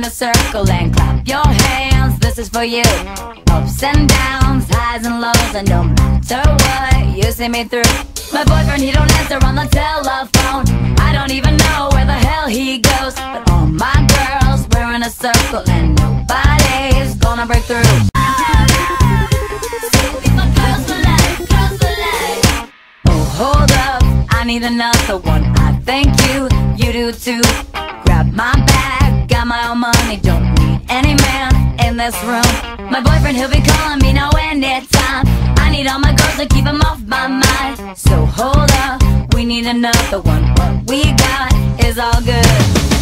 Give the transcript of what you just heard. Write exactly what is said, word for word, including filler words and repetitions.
a circle and clap your hands. This is for you. Ups and downs, highs and lows, and no matter what you see me through. My boyfriend, he don't answer on the telephone. I don't even know where the hell he goes. But all my girls, we're in a circle and nobody's gonna break through. Oh, hold up, I need another one. I thank you, you do too. Grab my bag, got my own money, don't need any man in this room. My boyfriend, he'll be calling me now anytime. I need all my girls to keep him off my mind. So hold up, we need another one. What we got is all good.